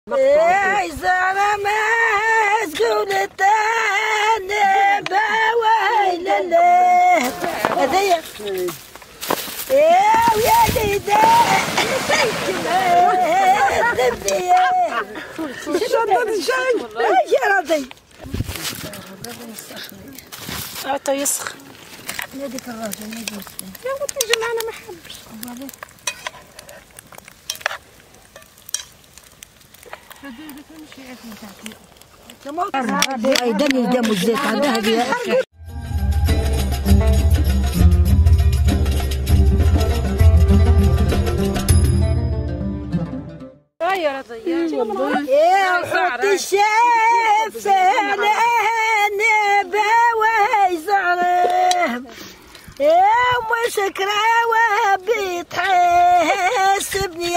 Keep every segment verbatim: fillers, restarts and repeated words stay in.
يا زلمة تقول الثاني بويل الله هذيا يا وليدي شدد شاي يا رضي عطا يسخن ناديك الراجل ناديك يا ولد تيجي معنا ما حبش هاي دم دم الزيت عندها هذه يا رضيان والله يا حط الشاف انا نبوي زعرهم يا مسكراوه بتحسبني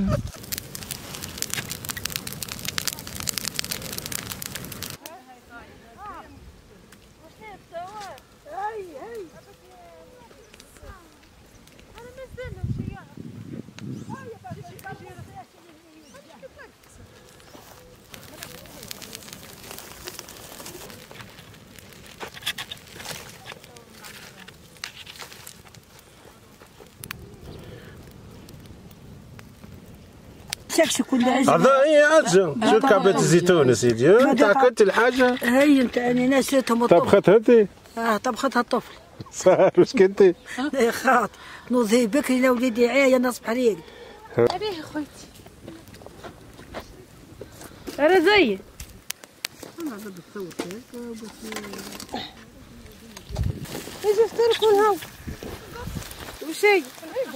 شكشك كل عجل هذا هي عجل شو كعبة الزيتون سيدي انت اكلت الحاجة هي انت انا نسيتهم طبختها انت؟ اه طبختها الطفل صار واش كنتي؟ يا خاط نوضي بكري لا وليدي عايه نصبح ريق عليه خويتي رضية انا بدي تصور اجي افترك من هون وشي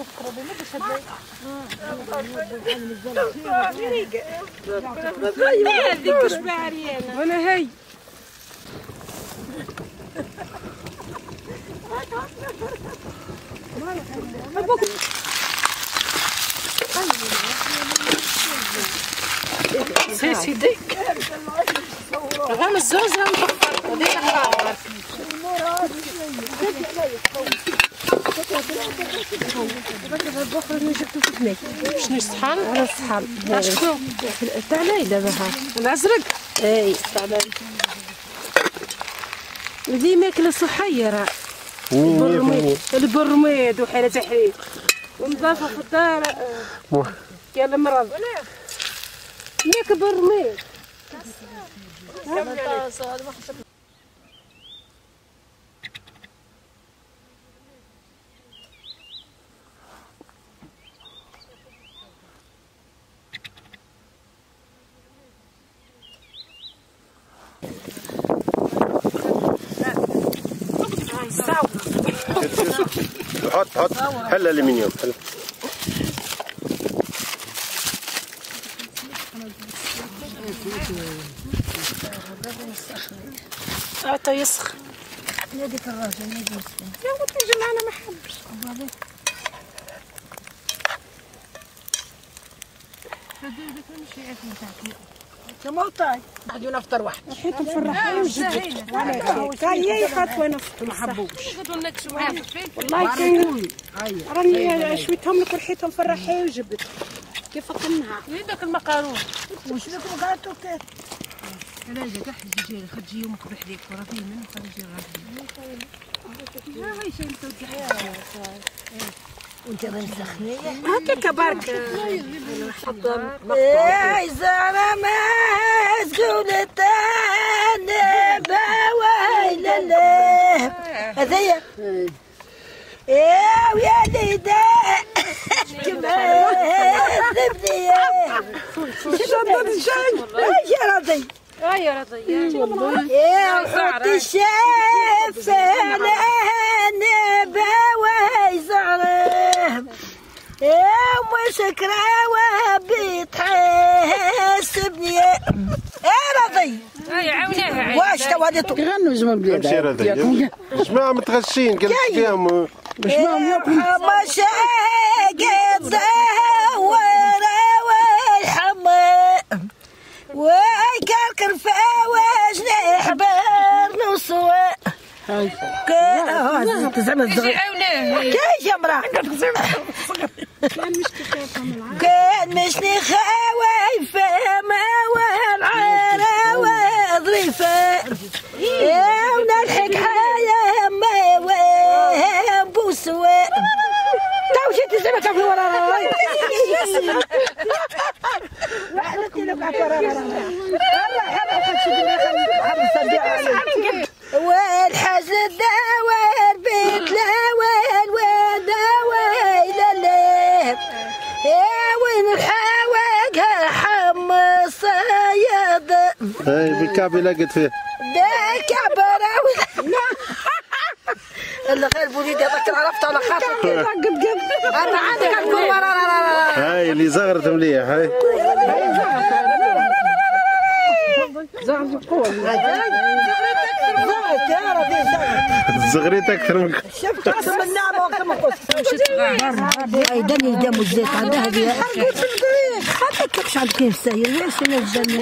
هذيك شبه عريانة وانا هي سي سيديك غام الزوز غام بخر وديك الخاطر شنو الصحن؟ على الصحن شكون؟ تاع ليلى بها الازرق؟ اي تاع ليلى ذي ماكله صحيه راه البرميد البرميد وحاله تحرير ونظافه في الدار كاين المرض ياك برميد حط حط حل الالمنيوم حل عطا يسخن ناديك الراجل ناديك يا ولد تيجي معنا ما حبش كموطاي واحد نفطر واحد حيت مفرحين وجبت كاين خاطوه نفطر ما حبوش والله كاين راني شويتهم لك ورحيتهم فرحين وجبت كيف قلناها يدك المقارون واش لكم قالتوا كيف لا لا كاع تجي خدي يومك بحديك وراه فيه منه خلي يجي غادي لا هاي شي انت وانت غنسخنيه هكاك برك يا زلمة تقول الثاني بويل الله هذيا يا وليدي كملتني شدد شاي يا رضي يا رضيان والله يا حط الشاف انا بوي زعرهم يا مسكراوه بتحسبني يا رضي اي عاوناها واش تواليتو غنوا زعما امشي رضي جماعة متغشين قلت فيهم باش ما ياكلوا مشاقد زهورة والحمام وكركر فواج نحبر نصوى هاي زعما عاوناه كاين يا مرا كان مشني خوايفة موال عراوة ظريفة يا ونلحق حياة موال بوسوى توشي تسمك في ورا راي والحزن داور بيت لوين وداوي لليل يا وين الحواق حمص يض هاي بالكعب لقيت فيه ده كعب راوي اللي غير بوليدي هذاك عرفت على خاطر انا عندك نقول ورا هاي اللي زغرت مليح هاي زغرت قوة زغرت يا ربي زغرت زغريت اكثر من شفت احسن من النعمة وقت ما قلت اي دم الدم والزيت عندها هذه حتى كيفاش عندك الساير وين شنو الجنة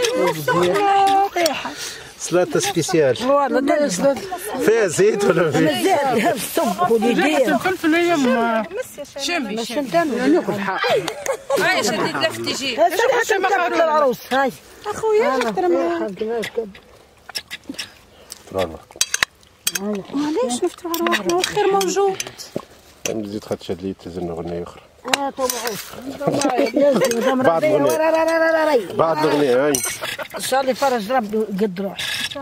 سلطة سبيسيال والله فيها زيت ولا فيها؟ مازال الصبح وديدير الفلفل هي شمي شمي ناكل حق هاي شديد لفتي جي حتى مكرونة العروس هاي اخويا معليش نفتروا على روحنا والخير موجود. نزيد خد شد لي تزن غنية أخرى. اه طبعا. بعد الغنية. بعد الغنية هاي. إن شاء الله يفرج ربي قد روح.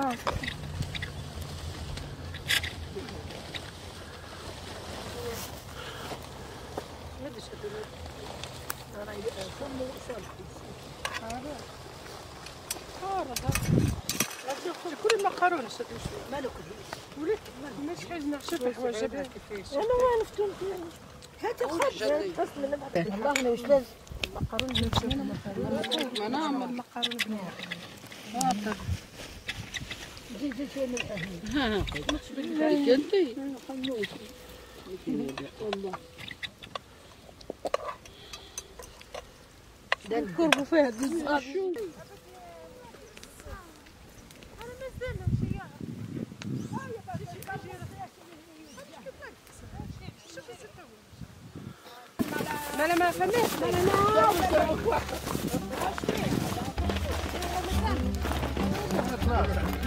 كل المقارونة شدوا شوي مالك ولك ماشي حاجة نعشف الحواجب كيفاش انا ما عرفتهم هاتي خد والله انا واش لازم المقارونة نمشي ما نعمل مقارونة بنات زيد زيد شوية من الأهل ها مش بدك انتي والله ده الكرب فيها الزغار لا ما فهمتش لا لا